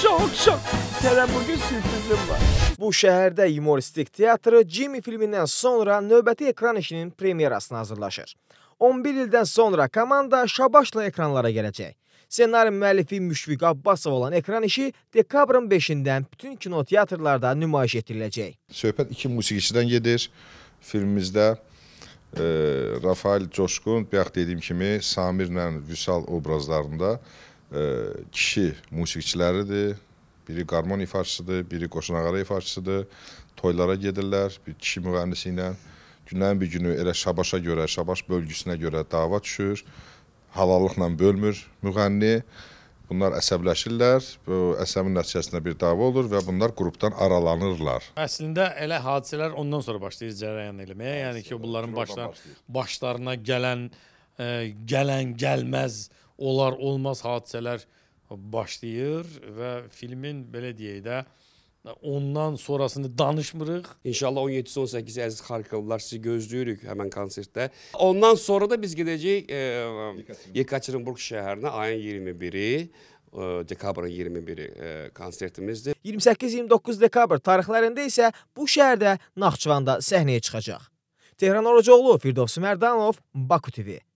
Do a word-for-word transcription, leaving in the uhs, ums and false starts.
şok şok. Sənə bugün sürprizim var. Bu şəhərdə humoristik teatrı Jimmy filmindən sonra növbəti ekran işinin premyerasına hazırlaşır. on bir ildən sonra komanda Şabaşla ekranlara gələcək. Ssenari müəllifi Müşfiq Abbasov olan ekran işi dekabrın beşindən bütün kinoteatrlarda nümayiş etdiriləcək. Söhbət iki musiqiçidən gedir. Filmimizdə e, Rafael Coşqun, bayaq dediyim kimi Samirlə Vüsal obrazlarında e, kişi musiqiçiləridir. Biri qarmon ifaçısıdır, biri qoşunağara ifaçısıdır. Toylara gedirlər bir kişi müğənnisi ilə. Günlərin bir günü elə Şabaşa görə, Şabaş bölgüsünə görə dava düşür. Halallıqla bölmür müğənni. Bunlar əsəbləşirlər. Bu əsəbin nəticəsində bir dava olur və bunlar qrupdan aralanırlar. Əslində elə hadisələr ondan sonra başlayır cərəyan eləməyə. Yəni ki, bunların başlar, başlarına gələn, e, gələn, gəlməz, olar, olmaz hadisələr başlayır və filmin belə deyək də ondan sonrasını danışmırıq. İnşallah on yedisi on sekkizi əziz Xarkovlular sizi gözləyirik həmən konsertdə. Ondan sonra da biz gedəcəyik e, Yekaterinburg şəhərinə ayın iyirmi biri, e, dekabrın iyirmi biri e, konsertimizdir. iyirmi səkkiz iyirmi doqquz dekabr tarixlərində isə bu şəhərdə Naxçıvanda səhnəyə çıxacaq. Tehran Orucoğlu, Firdovsi Mərdanov, Baku T V.